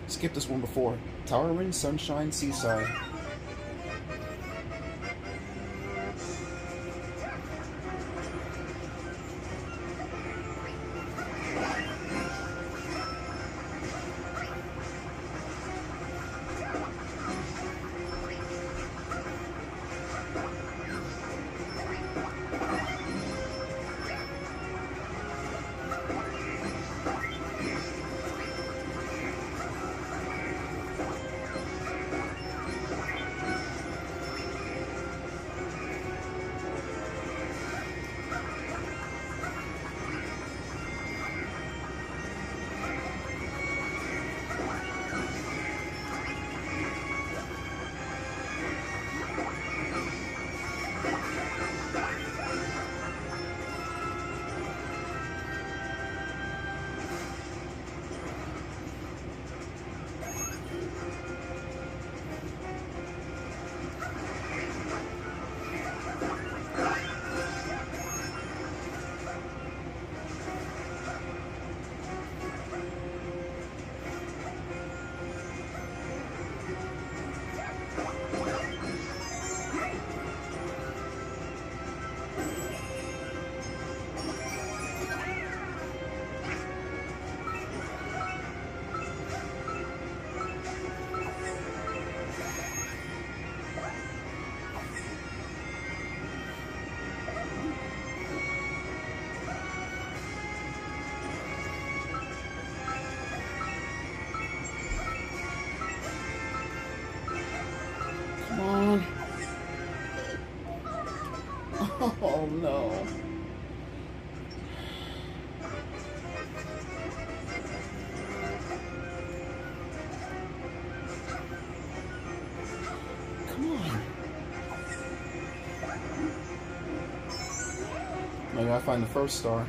skipped this one before. Towering Sunshine Seaside. Oh no. Come on. I gotta find the first star.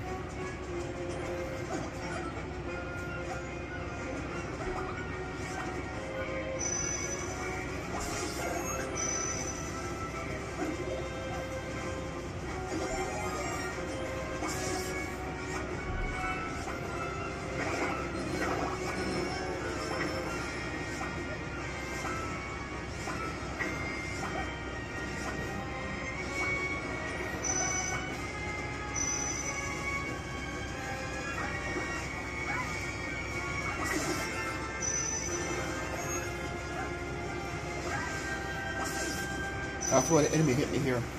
I feel like an enemy hit me here.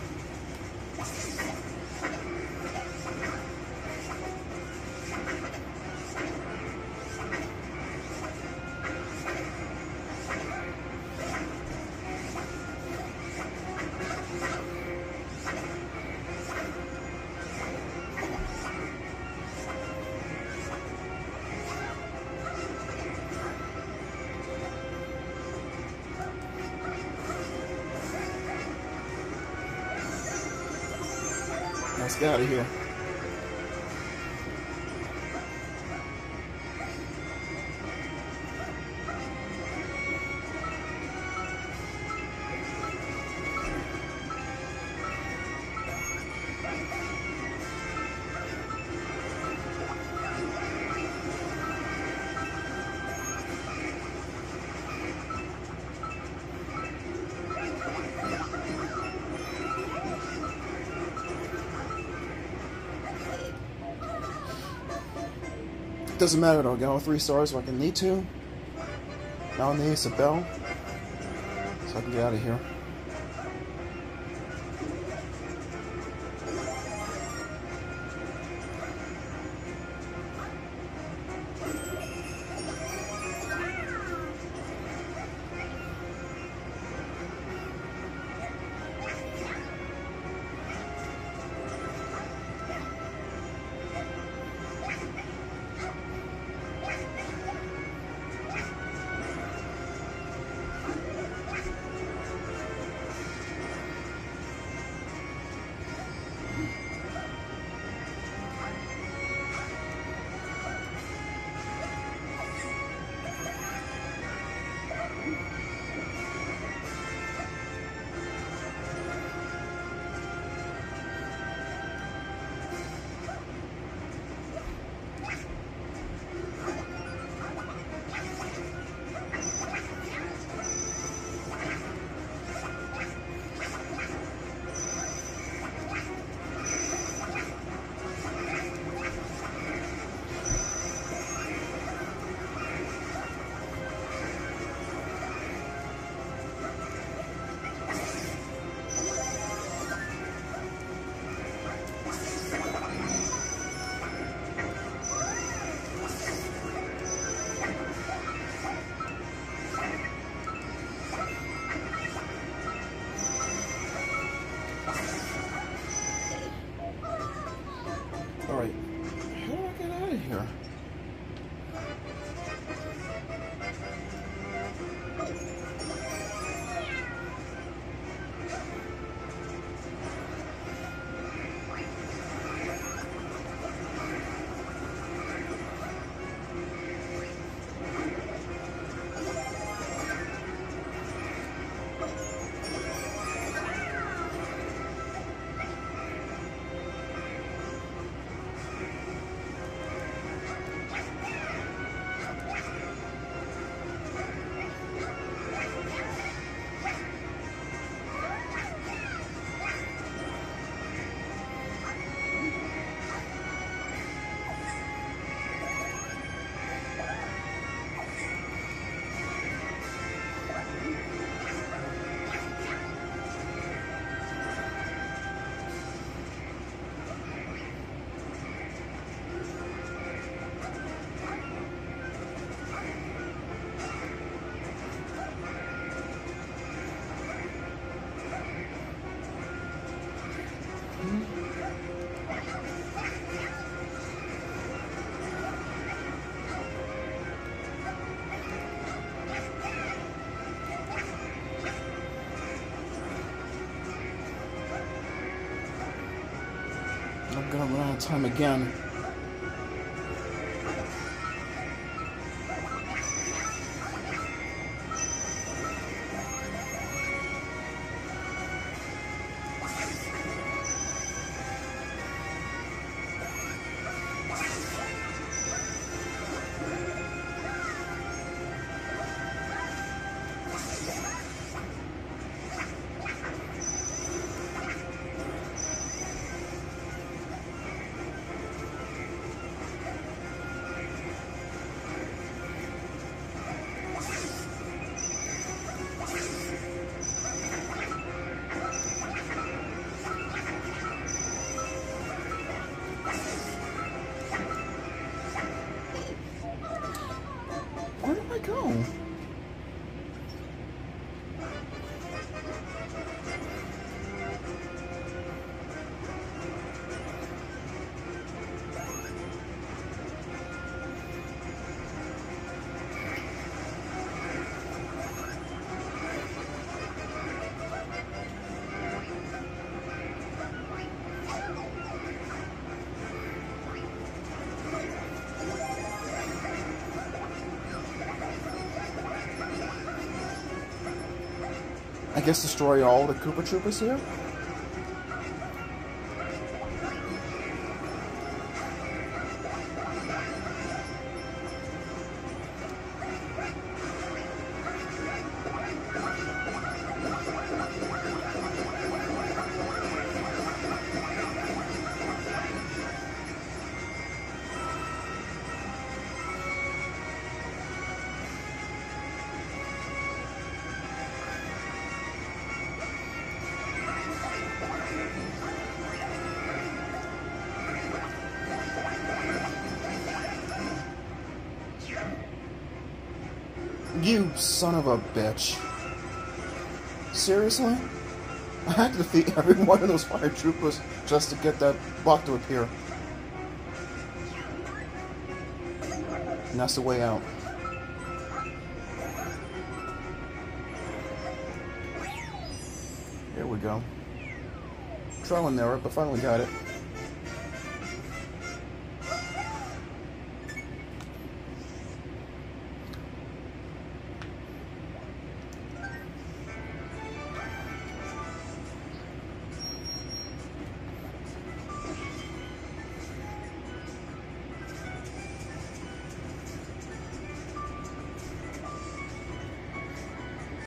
Let's get out of here. Doesn't matter though, I got all 3 stars like I need to. Now I need a bell, so I can get out of here. I'm gonna run out of time again. Where did I go? I guess destroy all the Koopa Troopas here? You son of a bitch. Seriously? I had to defeat every one of those fire troopers just to get that block to appear. And that's the way out. Here we go. Trial and error, but finally got it.